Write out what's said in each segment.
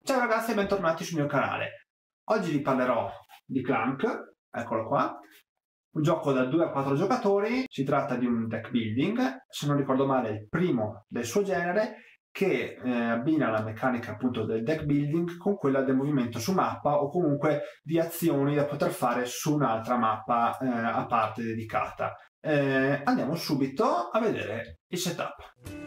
Ciao ragazzi e bentornati sul mio canale. Oggi vi parlerò di Clank, eccolo qua, un gioco da 2 a 4 giocatori. Si tratta di un deck building, se non ricordo male il primo del suo genere, che abbina la meccanica appunto del deck building con quella del movimento su mappa o comunque di azioni da poter fare su un'altra mappa a parte dedicata. Andiamo subito a vedere il setup.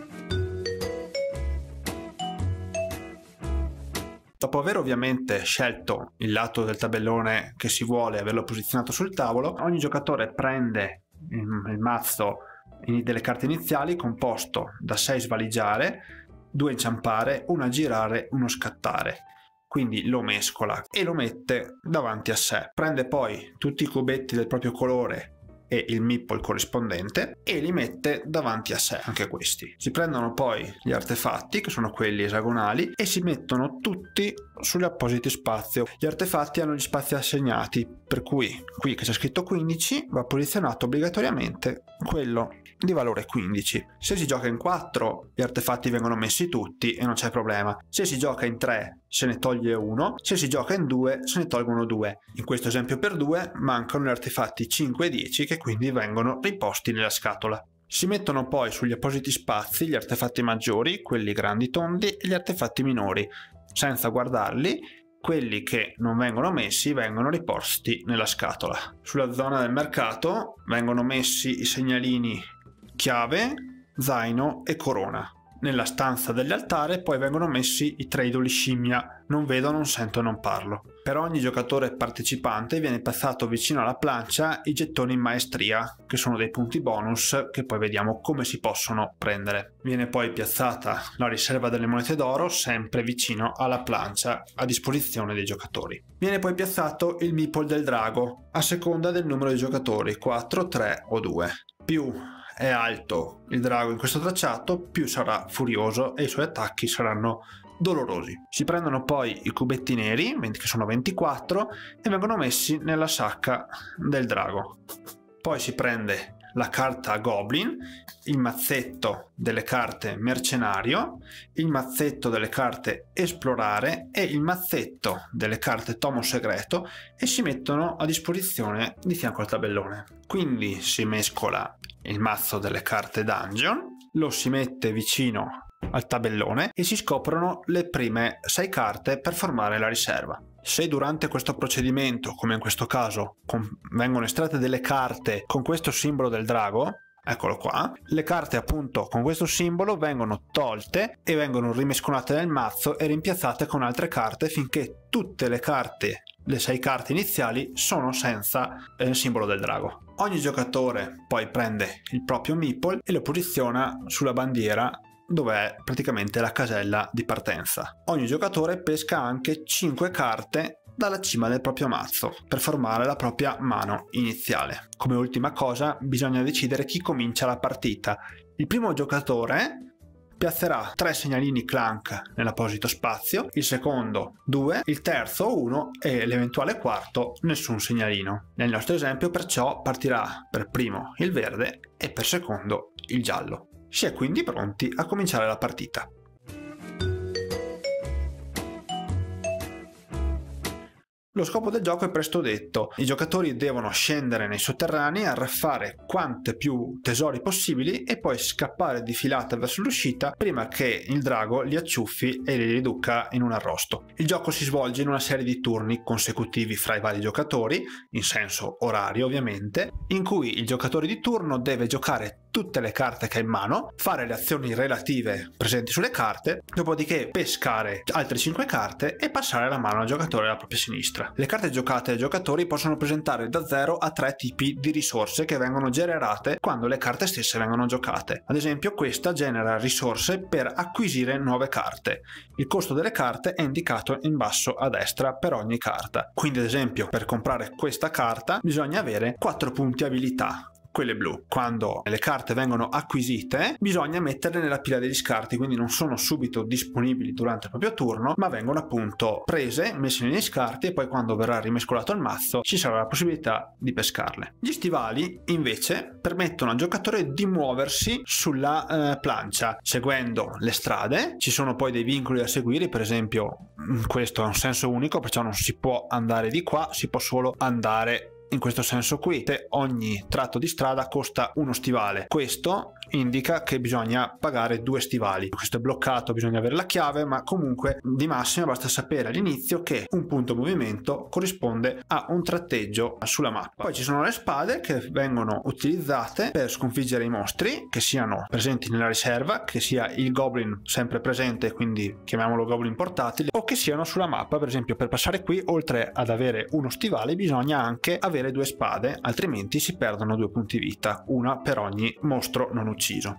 Dopo aver ovviamente scelto il lato del tabellone che si vuole, averlo posizionato sul tavolo, ogni giocatore prende il mazzo delle carte iniziali composto da 6 svaligiare, 2 inciampare, 1 a girare, 1 scattare. Quindi lo mescola e lo mette davanti a sé. Prende poi tutti i cubetti del proprio colore e il meeple corrispondente e li mette davanti a sé, anche questi. Si prendono poi gli artefatti, che sono quelli esagonali, e si mettono tutti sugli appositi spazi. Gli artefatti hanno gli spazi assegnati, per cui qui che c'è scritto 15 va posizionato obbligatoriamente quello di valore 15. Se si gioca in 4 gli artefatti vengono messi tutti e non c'è problema. Se si gioca in 3 se ne toglie 1, se si gioca in 2 se ne tolgono 2. In questo esempio per 2 mancano gli artefatti 5 e 10 che quindi vengono riposti nella scatola. Si mettono poi sugli appositi spazi gli artefatti maggiori, quelli grandi tondi, e gli artefatti minori. Senza guardarli, quelli che non vengono messi vengono riposti nella scatola. Sulla zona del mercato vengono messi i segnalini chiave, zaino e corona. Nella stanza dell'altare poi vengono messi i 3 idoli scimmia, non vedo, non sento, non parlo. Per ogni giocatore partecipante viene passato vicino alla plancia i gettoni in maestria, che sono dei punti bonus che poi vediamo come si possono prendere. Viene poi piazzata la riserva delle monete d'oro sempre vicino alla plancia a disposizione dei giocatori. Viene poi piazzato il meeple del drago a seconda del numero di giocatori, 4, 3 o 2. Più è alto il drago in questo tracciato, più sarà furioso e i suoi attacchi saranno dolorosi. Si prendono poi i cubetti neri, che sono 24, e vengono messi nella sacca del drago. Poi si prende la carta Goblin, il mazzetto delle carte Mercenario, il mazzetto delle carte Esplorare e il mazzetto delle carte Tomo Segreto e si mettono a disposizione di fianco al tabellone. Quindi si mescola il mazzo delle carte Dungeon, lo si mette vicino al tabellone e si scoprono le prime 6 carte per formare la riserva. Se durante questo procedimento, come in questo caso, vengono estratte delle carte con questo simbolo del drago, eccolo qua, le carte appunto con questo simbolo vengono tolte e vengono rimescolate nel mazzo e rimpiazzate con altre carte finché tutte le carte, le 6 carte iniziali, sono senza il simbolo del drago. Ogni giocatore poi prende il proprio meeple e lo posiziona sulla bandiera dove è praticamente la casella di partenza. Ogni giocatore pesca anche 5 carte dalla cima del proprio mazzo per formare la propria mano iniziale. Come ultima cosa bisogna decidere chi comincia la partita. Il primo giocatore piazzerà 3 segnalini Clank nell'apposito spazio, il secondo 2, il terzo 1 e l'eventuale quarto nessun segnalino. Nel nostro esempio perciò partirà per primo il verde e per secondo il giallo. Si è quindi pronti a cominciare la partita. Lo scopo del gioco è presto detto. I giocatori devono scendere nei sotterranei, arraffare quante più tesori possibili e poi scappare di filata verso l'uscita prima che il drago li acciuffi e li riduca in un arrosto. Il gioco si svolge in una serie di turni consecutivi fra i vari giocatori, in senso orario ovviamente, in cui il giocatore di turno deve giocare tutte le carte che ha in mano, fare le azioni relative presenti sulle carte, dopodiché pescare altre 5 carte e passare la mano al giocatore alla propria sinistra. Le carte giocate ai giocatori possono presentare da 0 a 3 tipi di risorse che vengono generate quando le carte stesse vengono giocate. Ad esempio questa genera risorse per acquisire nuove carte. Il costo delle carte è indicato in basso a destra per ogni carta. Quindi ad esempio per comprare questa carta bisogna avere 4 punti abilità. quelle blu. Quando le carte vengono acquisite bisogna metterle nella pila degli scarti, quindi non sono subito disponibili durante il proprio turno, ma vengono appunto prese, messe negli scarti, e poi quando verrà rimescolato il mazzo ci sarà la possibilità di pescarle. Gli stivali invece permettono al giocatore di muoversi sulla plancia seguendo le strade. Ci sono poi dei vincoli da seguire, per esempio questo è un senso unico, perciò non si può andare di qua, si può solo andare in questo senso qui. Ogni tratto di strada costa uno stivale. Questo indica che bisogna pagare 2 stivali. Questo è bloccato, bisogna avere la chiave, ma comunque di massima basta sapere all'inizio che un punto movimento corrisponde a un tratteggio sulla mappa. Poi ci sono le spade che vengono utilizzate per sconfiggere i mostri, che siano presenti nella riserva, che sia il goblin sempre presente, quindi chiamiamolo goblin portatile, o che siano sulla mappa. Per esempio, per passare qui, oltre ad avere uno stivale, bisogna anche avere 2 spade, altrimenti si perdono 2 punti vita, una per ogni mostro non ucciso.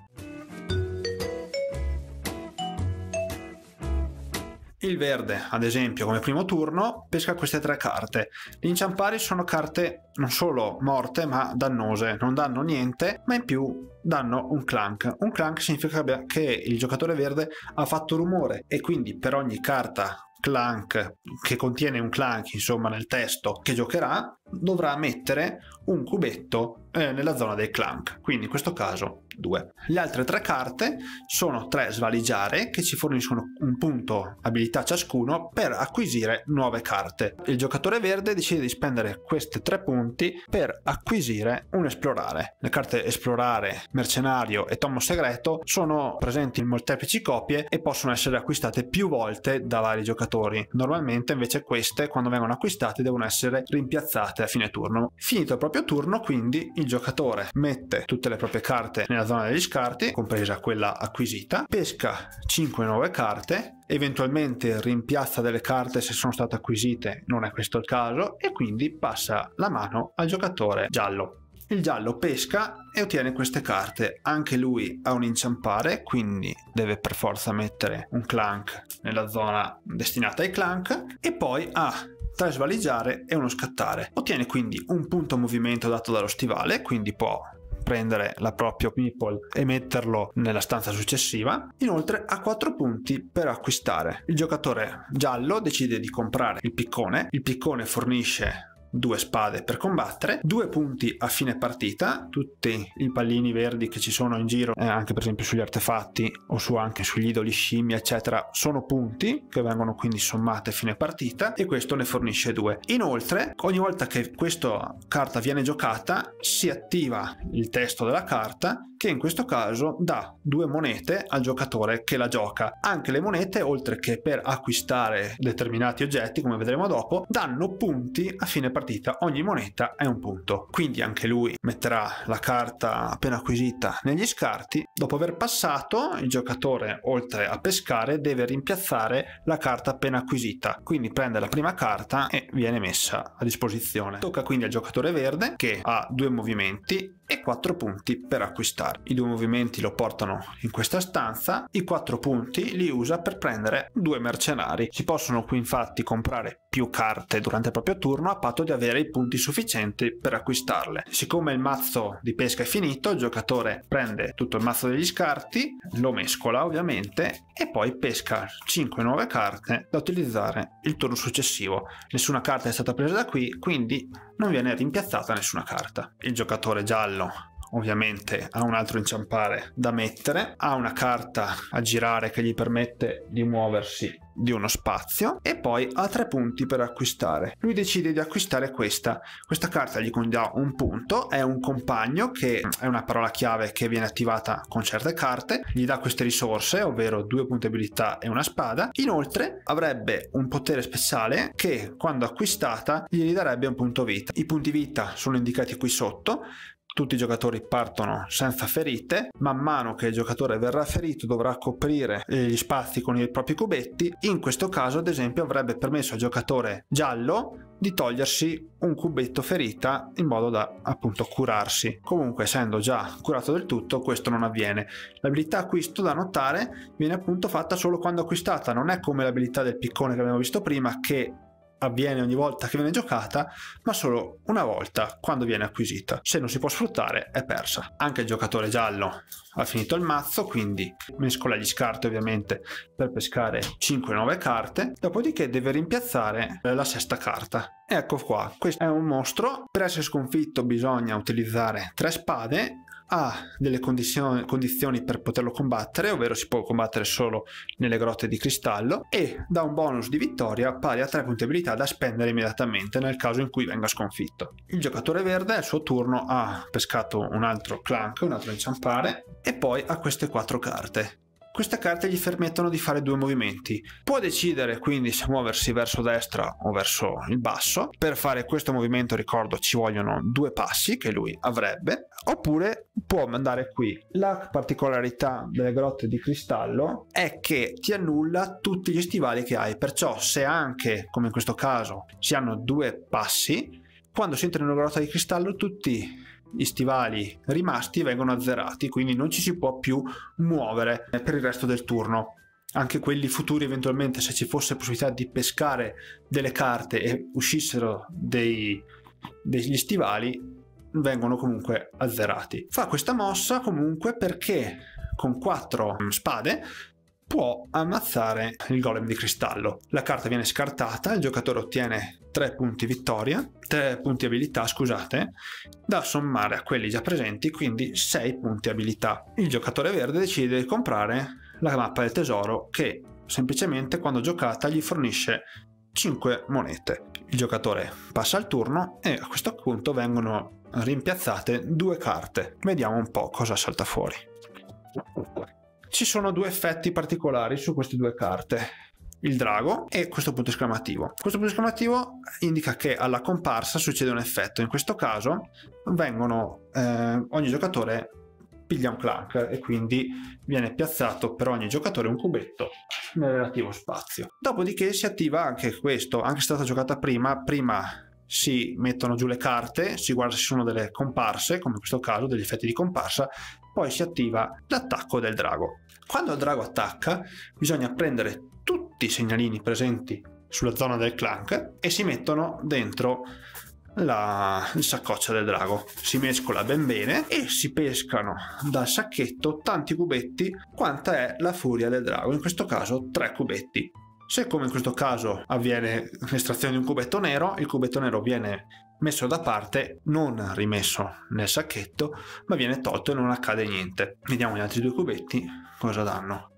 Il verde, ad esempio, come primo turno pesca queste 3 carte. Gli inciampari sono carte non solo morte ma dannose, non danno niente, ma in più danno un clank. Un clank significa che il giocatore verde ha fatto rumore, e quindi per ogni carta clank che contiene un clank, insomma, nel testo che giocherà, dovrà mettere un cubetto nella zona del clank, quindi in questo caso 2. Le altre 3 carte sono 3 svaligiare che ci forniscono un punto abilità ciascuno per acquisire nuove carte. Il giocatore verde decide di spendere questi 3 punti per acquisire un esplorare. Le carte esplorare, mercenario e tomo segreto sono presenti in molteplici copie e possono essere acquistate più volte da vari giocatori. Normalmente invece queste, quando vengono acquistate, devono essere rimpiazzate a fine turno. Finito il proprio turno, quindi, il giocatore mette tutte le proprie carte nella zona degli scarti, compresa quella acquisita, pesca 5 nuove carte, eventualmente rimpiazza delle carte se sono state acquisite, non è questo il caso, e quindi passa la mano al giocatore giallo. Il giallo pesca e ottiene queste carte. Anche lui ha un inciampare, quindi deve per forza mettere un clank nella zona destinata ai clank, e poi ha 3 svaligiare e uno scattare. Ottiene quindi un punto movimento dato dallo stivale, quindi può prendere la propria meeple e metterlo nella stanza successiva. Inoltre ha 4 punti per acquistare. Il giocatore giallo decide di comprare il piccone fornisce 2 spade per combattere, 2 punti a fine partita. Tutti i pallini verdi che ci sono in giro, anche per esempio sugli artefatti o anche sugli idoli scimmia eccetera, sono punti che vengono quindi sommati a fine partita, e questo ne fornisce 2. Inoltre, ogni volta che questa carta viene giocata si attiva il testo della carta, che in questo caso dà 2 monete al giocatore che la gioca. Anche le monete, oltre che per acquistare determinati oggetti, come vedremo dopo, danno punti a fine partita. Ogni moneta è un punto, quindi anche lui metterà la carta appena acquisita negli scarti. Dopo aver passato, il giocatore, oltre a pescare, deve rimpiazzare la carta appena acquisita, quindi prende la prima carta e viene messa a disposizione. Tocca quindi al giocatore verde, che ha 2 movimenti e 4 punti per acquistare. I 2 movimenti lo portano in questa stanza, i 4 punti li usa per prendere 2 mercenari. Si possono qui infatti comprare più carte durante il proprio turno, a patto di avere i punti sufficienti per acquistarle. Siccome il mazzo di pesca è finito, il giocatore prende tutto il mazzo degli scarti, lo mescola ovviamente, e poi pesca 5 nuove carte da utilizzare il turno successivo. Nessuna carta è stata presa da qui, quindi non viene rimpiazzata nessuna carta. Il giocatore giallo ovviamente ha un altro inciampare da mettere, ha una carta a girare che gli permette di muoversi di uno spazio, e poi ha 3 punti per acquistare. Lui decide di acquistare questa carta, gli dà un punto, è un compagno, che è una parola chiave che viene attivata con certe carte, gli dà queste risorse, ovvero 2 punti abilità e una spada. Inoltre avrebbe un potere speciale che, quando acquistata, gli darebbe un punto vita. I punti vita sono indicati qui sotto. Tutti i giocatori partono senza ferite. Man mano che il giocatore verrà ferito dovrà coprire gli spazi con i propri cubetti. In questo caso, ad esempio, avrebbe permesso al giocatore giallo di togliersi un cubetto ferita in modo da appunto curarsi. Comunque, essendo già curato del tutto, questo non avviene. L'abilità acquisto, da notare, viene appunto fatta solo quando acquistata. Non è come l'abilità del piccone che abbiamo visto prima, che avviene ogni volta che viene giocata, ma solo una volta quando viene acquisita. Se non si può sfruttare è persa. Anche il giocatore giallo ha finito il mazzo, quindi mescola gli scarti ovviamente per pescare 5 nuove carte, dopodiché deve rimpiazzare la sesta carta. Ecco qua, questo è un mostro. Per essere sconfitto bisogna utilizzare 3 spade, ha delle condizioni per poterlo combattere, ovvero si può combattere solo nelle grotte di cristallo, e dà un bonus di vittoria pari a 3 punti abilità da spendere immediatamente nel caso in cui venga sconfitto. Il giocatore verde al suo turno ha pescato un altro clank, un altro inciampare, e poi ha queste 4 carte. Queste carte gli permettono di fare 2 movimenti. Può decidere quindi se muoversi verso destra o verso il basso. Per fare questo movimento, ricordo, ci vogliono 2 passi che lui avrebbe, oppure può andare qui. La particolarità delle grotte di cristallo è che ti annulla tutti gli stivali che hai, perciò se anche, come in questo caso, si hanno 2 passi, quando si entra in una grotta di cristallo tutti gli stivali rimasti vengono azzerati, quindi non ci si può più muovere per il resto del turno. Anche quelli futuri, eventualmente, se ci fosse possibilità di pescare delle carte e uscissero degli stivali, vengono comunque azzerati. Fa questa mossa comunque perché con 4 spade può ammazzare il golem di cristallo. La carta viene scartata, il giocatore ottiene 3 punti vittoria, 3 punti abilità, scusate, da sommare a quelli già presenti, quindi 6 punti abilità. Il giocatore verde decide di comprare la mappa del tesoro, che semplicemente quando giocata gli fornisce 5 monete. Il giocatore passa il turno e a questo punto vengono rimpiazzate 2 carte. Vediamo un po' cosa salta fuori. Ci sono 2 effetti particolari su queste 2 carte, il drago e questo punto esclamativo. Questo punto esclamativo indica che alla comparsa succede un effetto. In questo caso ogni giocatore piglia un clank e quindi viene piazzato per ogni giocatore un cubetto nel relativo spazio. Dopodiché si attiva anche questo, anche se è stata giocata prima si mettono giù le carte, si guarda se ci sono delle comparse, come in questo caso degli effetti di comparsa, poi si attiva l'attacco del drago. Quando il drago attacca bisogna prendere tutti i segnalini presenti sulla zona del clank e si mettono dentro il saccoccia del drago. Si mescola ben bene e si pescano dal sacchetto tanti cubetti quanta è la furia del drago, in questo caso 3 cubetti. Se, come in questo caso, avviene l'estrazione di un cubetto nero, il cubetto nero viene messo da parte, non rimesso nel sacchetto, ma viene tolto e non accade niente. Vediamo gli altri 2 cubetti cosa danno.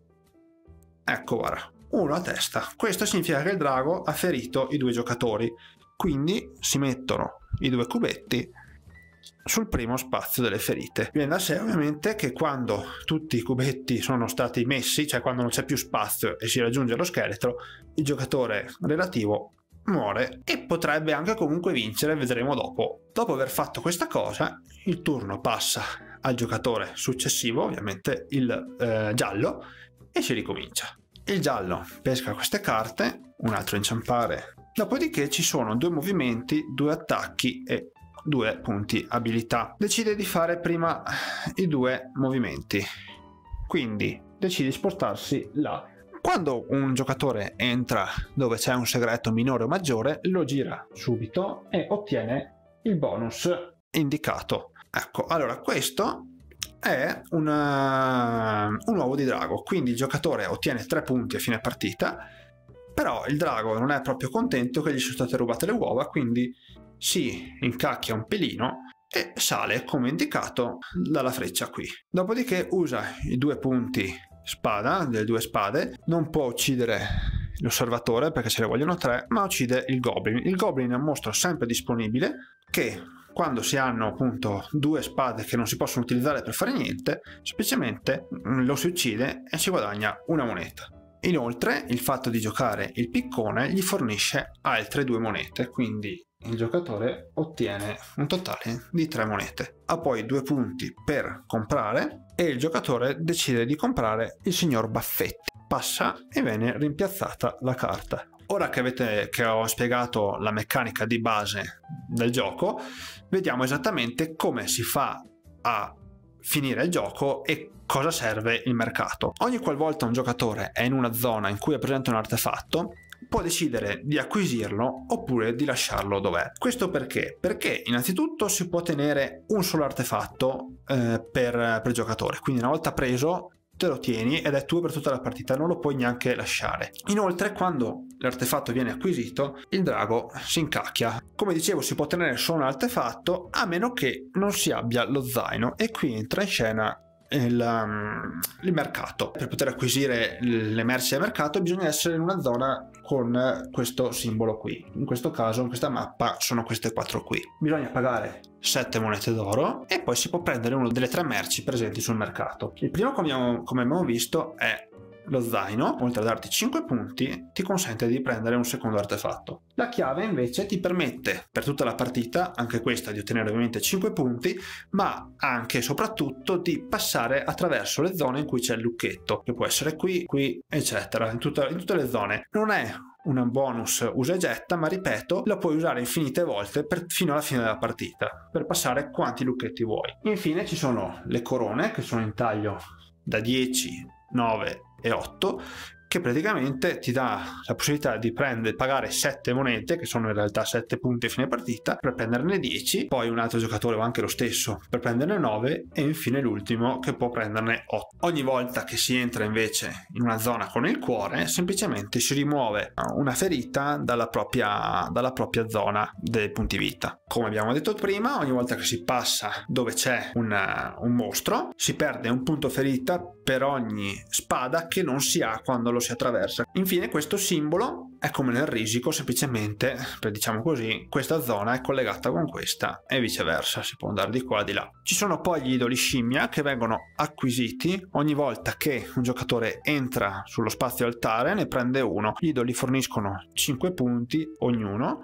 Ecco, guarda, 1 a testa. Questo significa che il drago ha ferito i 2 giocatori, quindi si mettono i 2 cubetti sul primo spazio delle ferite. Viene da sé ovviamente che quando tutti i cubetti sono stati messi, cioè quando non c'è più spazio e si raggiunge lo scheletro, il giocatore relativo muore e potrebbe anche comunque vincere, vedremo dopo. Dopo aver fatto questa cosa, il turno passa al giocatore successivo, ovviamente il giallo, e si ricomincia. Il giallo pesca queste carte, un altro inciampare, dopodiché ci sono 2 movimenti, 2 attacchi e 2 punti abilità. Decide di fare prima i 2 movimenti, quindi decide di spostarsi là. Quando un giocatore entra dove c'è un segreto minore o maggiore, lo gira subito e ottiene il bonus indicato. Ecco, allora questo è un uovo di drago, quindi il giocatore ottiene 3 punti a fine partita, però il drago non è proprio contento che gli sono state rubate le uova, quindi si incacchia un pelino e sale come indicato dalla freccia qui. Dopodiché usa i 2 punti spada, delle 2 spade, non può uccidere l'osservatore perché ce ne vogliono 3, ma uccide il goblin. Il goblin è un mostro sempre disponibile che, quando si hanno appunto 2 spade che non si possono utilizzare per fare niente, semplicemente lo si uccide e si guadagna 1 moneta. Inoltre il fatto di giocare il piccone gli fornisce altre 2 monete, quindi il giocatore ottiene un totale di 3 monete. Ha poi 2 punti per comprare e il giocatore decide di comprare il signor Baffetti. Passa e viene rimpiazzata la carta. Ora che ho spiegato la meccanica di base del gioco, vediamo esattamente come si fa a finire il gioco e cosa serve il mercato. Ogni qualvolta un giocatore è in una zona in cui è presente un artefatto, può decidere di acquisirlo oppure di lasciarlo dov'è. Questo perché? Perché innanzitutto si può tenere un solo artefatto per giocatore, quindi una volta preso te lo tieni ed è tuo per tutta la partita, non lo puoi neanche lasciare. Inoltre, quando l'artefatto viene acquisito, il drago si incacchia. Come dicevo, si può tenere solo un artefatto a meno che non si abbia lo zaino, e qui entra in scena il mercato. Per poter acquisire le merci del mercato bisogna essere in una zona con questo simbolo qui. In questo caso, in questa mappa, sono queste 4 qui. Bisogna pagare 7 monete d'oro e poi si può prendere una delle 3 merci presenti sul mercato. Il primo, come abbiamo visto, è lo zaino. Oltre a darti 5 punti, ti consente di prendere un secondo artefatto. La chiave invece ti permette per tutta la partita, anche questa, di ottenere ovviamente 5 punti, ma anche e soprattutto di passare attraverso le zone in cui c'è il lucchetto, che può essere qui, eccetera, in tutte le zone. Non è un bonus usa e getta, ma ripeto, la puoi usare infinite volte fino alla fine della partita, per passare quanti lucchetti vuoi. Infine ci sono le corone, che sono in taglio da 10, 9 e 8, che praticamente ti dà la possibilità di pagare 7 monete, che sono in realtà 7 punti a fine partita, per prenderne 10, poi un altro giocatore o anche lo stesso per prenderne 9, e infine l'ultimo che può prenderne 8. Ogni volta che si entra invece in una zona con il cuore, semplicemente si rimuove una ferita dalla propria zona dei punti vita. Come abbiamo detto prima, ogni volta che si passa dove c'è un mostro, si perde un punto ferita per ogni spada che non si ha quando lo si attraversa. Infine, questo simbolo è come nel risico, semplicemente, diciamo così, questa zona è collegata con questa e viceversa, si può andare di qua e di là. Ci sono poi gli idoli scimmia, che vengono acquisiti ogni volta che un giocatore entra sullo spazio altare, ne prende uno. Gli idoli forniscono 5 punti ognuno.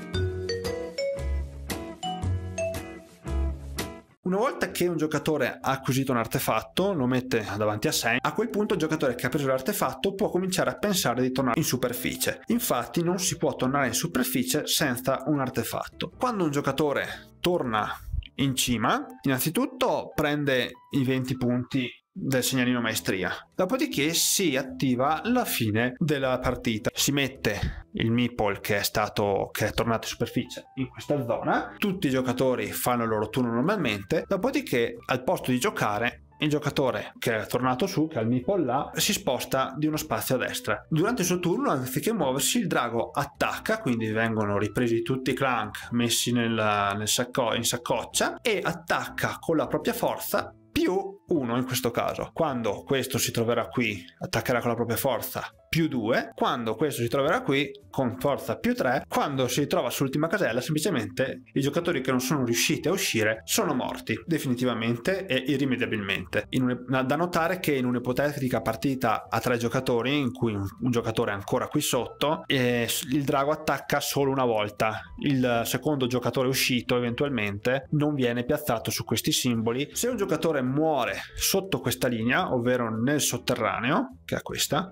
Una volta che un giocatore ha acquisito un artefatto, lo mette davanti a sé, a quel punto il giocatore che ha preso l'artefatto può cominciare a pensare di tornare in superficie. Infatti non si può tornare in superficie senza un artefatto. Quando un giocatore torna in cima, innanzitutto prende i 20 punti del segnalino maestria, dopodiché si attiva la fine della partita. Si mette il meeple che è tornato in superficie in questa zona, tutti i giocatori fanno il loro turno normalmente, dopodiché al posto di giocare il giocatore che è tornato su, che ha il meeple là, si sposta di uno spazio a destra. Durante il suo turno, anziché muoversi, il drago attacca, quindi vengono ripresi tutti i clank messi in saccoccia, e attacca con la propria forza più 1 in questo caso. Quando questo si troverà qui, attaccherà con la propria forza più 2, quando questo si troverà qui con forza più 3, quando si trova sull'ultima casella semplicemente i giocatori che non sono riusciti a uscire sono morti definitivamente e irrimediabilmente. Da notare che in un'ipotetica partita a 3 giocatori in cui un giocatore è ancora qui sotto, il drago attacca solo una volta, il secondo giocatore uscito eventualmente non viene piazzato su questi simboli. Se un giocatore muore sotto questa linea, ovvero nel sotterraneo, che è questa,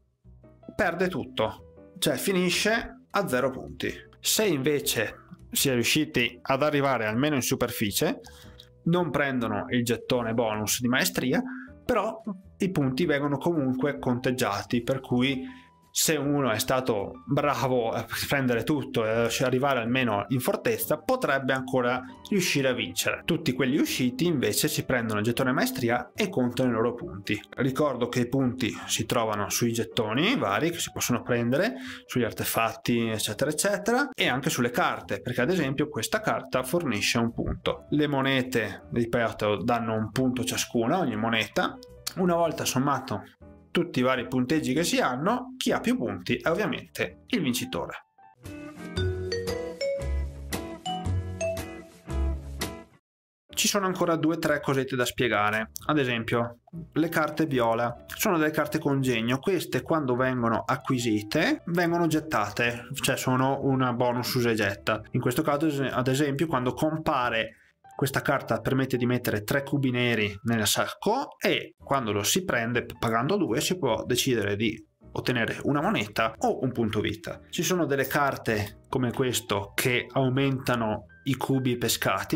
perde tutto, cioè finisce a 0 punti. Se invece si è riusciti ad arrivare almeno in superficie, non prendono il gettone bonus di maestria, però i punti vengono comunque conteggiati, per cui se uno è stato bravo a prendere tutto e arrivare almeno in fortezza, potrebbe ancora riuscire a vincere. Tutti quelli usciti invece si prendono il gettone maestria e contano i loro punti. Ricordo che i punti si trovano sui gettoni vari che si possono prendere, sugli artefatti eccetera eccetera, e anche sulle carte, perché ad esempio questa carta fornisce un punto. Le monete, ripeto, danno un punto ciascuna, ogni moneta. Una volta sommato tutti i vari punteggi che si hanno, chi ha più punti è ovviamente il vincitore. Ci sono ancora 2 o 3 cosette da spiegare. Ad esempio, le carte viola sono delle carte congegno. Queste, quando vengono acquisite, vengono gettate, cioè sono una bonus usa e getta. In questo caso, ad esempio, quando compare questa carta, permette di mettere 3 cubi neri nel sacco, e quando lo si prende pagando 2 si può decidere di ottenere una moneta o un punto vita. Ci sono delle carte come questo che aumentano i cubi pescati,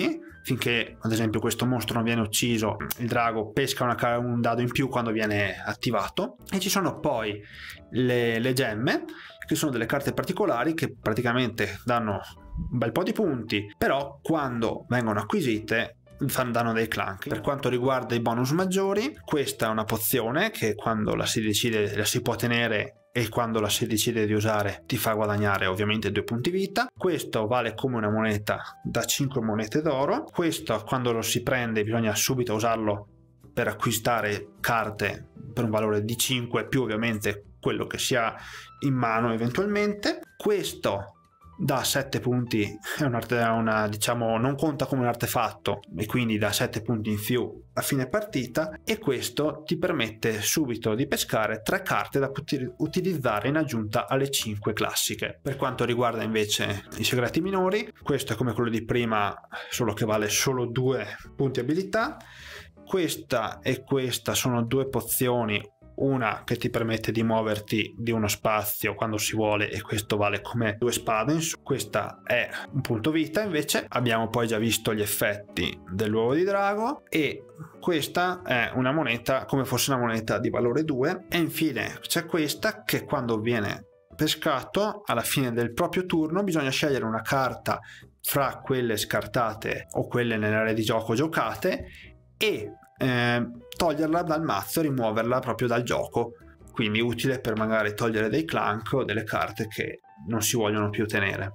finché ad esempio questo mostro non viene ucciso, il drago pesca un dado in più quando viene attivato. E ci sono poi le gemme, che sono delle carte particolari che praticamente danno un bel po' di punti, però quando vengono acquisite danno dei clank. Per quanto riguarda i bonus maggiori, questa è una pozione che quando la si decide la si può tenere, e quando la si decide di usare ti fa guadagnare ovviamente 2 punti vita. Questo vale come una moneta da 5 monete d'oro. Questo quando lo si prende bisogna subito usarlo per acquistare carte per un valore di 5 più ovviamente quello che si ha in mano eventualmente. Questo da 7 punti, diciamo, non conta come un artefatto e quindi da 7 punti in più a fine partita, e questo ti permette subito di pescare 3 carte da poter utilizzare in aggiunta alle 5 classiche. Per quanto riguarda invece i segreti minori, questo è come quello di prima, solo che vale solo 2 punti abilità. Questa e questa sono 2 pozioni, una che ti permette di muoverti di uno spazio quando si vuole, e questo vale come 2 spade. Questa è un punto vita. Invece abbiamo poi già visto gli effetti dell'uovo di drago, e questa è una moneta come fosse una moneta di valore 2. E infine c'è questa che quando viene pescato alla fine del proprio turno bisogna scegliere una carta fra quelle scartate o quelle nell'area di gioco giocate e toglierla dal mazzo, rimuoverla proprio dal gioco, quindi utile per magari togliere dei clank o delle carte che non si vogliono più tenere.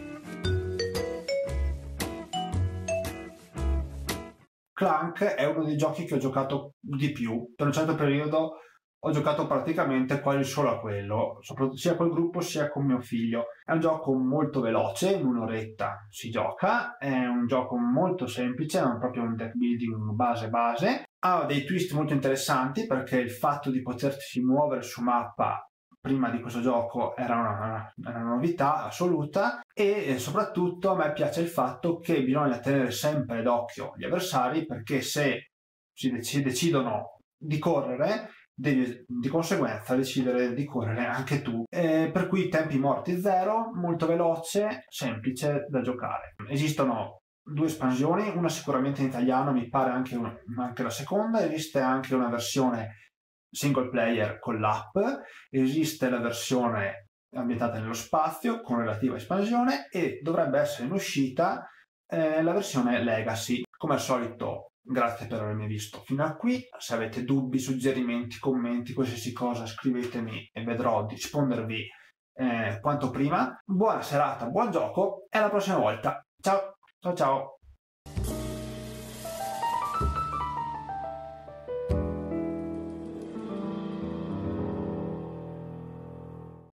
Clank è uno dei giochi che ho giocato di più. Per un certo periodo ho giocato praticamente quasi solo a quello, sia col gruppo sia con mio figlio. È un gioco molto veloce, in un'oretta si gioca, è un gioco molto semplice, è proprio un deck building base. Ha dei twist molto interessanti, perché il fatto di potersi muovere su mappa prima di questo gioco era una novità assoluta, e soprattutto a me piace il fatto che bisogna tenere sempre d'occhio gli avversari, perché se si decidono di correre devi di conseguenza decidere di correre anche tu, per cui tempi morti 0, molto veloce, semplice da giocare. Esistono 2 espansioni, una sicuramente in italiano, mi pare anche la seconda. Esiste anche una versione single player con l'app, esiste la versione ambientata nello spazio con relativa espansione, e dovrebbe essere in uscita la versione Legacy. Come al solito, grazie per avermi visto fino a qui. Se avete dubbi, suggerimenti, commenti, qualsiasi cosa, scrivetemi e vedrò di rispondervi quanto prima. Buona serata, buon gioco e alla prossima volta. Ciao ciao ciao.